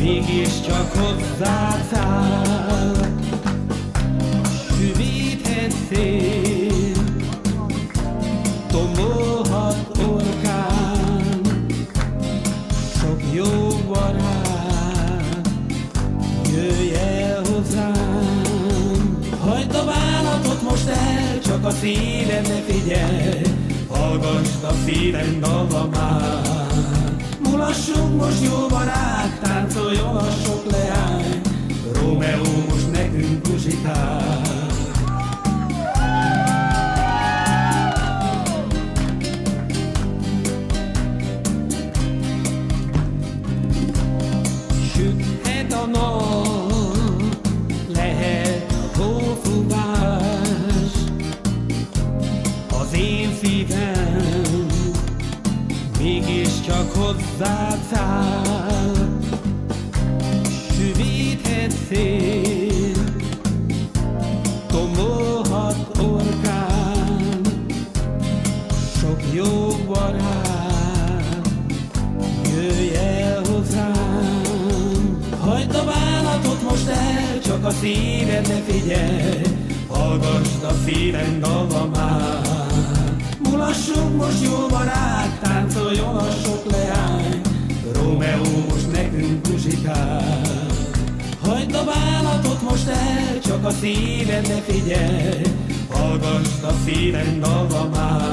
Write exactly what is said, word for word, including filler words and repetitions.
mégiscsak hozzád száll. Süvíthet szél, tombolhat orkán, sok jó barát, jöjj el hozzám. Hagyd a bánatot most el, csak a szívedre figyelj, hallgassd a szíved dallamát. Mulassunk most jó barát, táncoljon a sok leány, Rómeó most nekünk muzsikál. Süthet a nap, lehet hófúvás, az én szívem mégiscsak hozzád száll. Süvíthet szél, tombolhat orkán, sok jó barát, jöjj el hozzám. Hagyd a bánatot most el, csak a szívedre figyelj, hallgassd a szíved dallamát. Mulassunk most jó barát, táncoljon a sok leány, Rómeó most nekünk muzsikál. Hagyd a bánatot most el, csak a szívedre figyelj, hallgassd a szíved dallamát.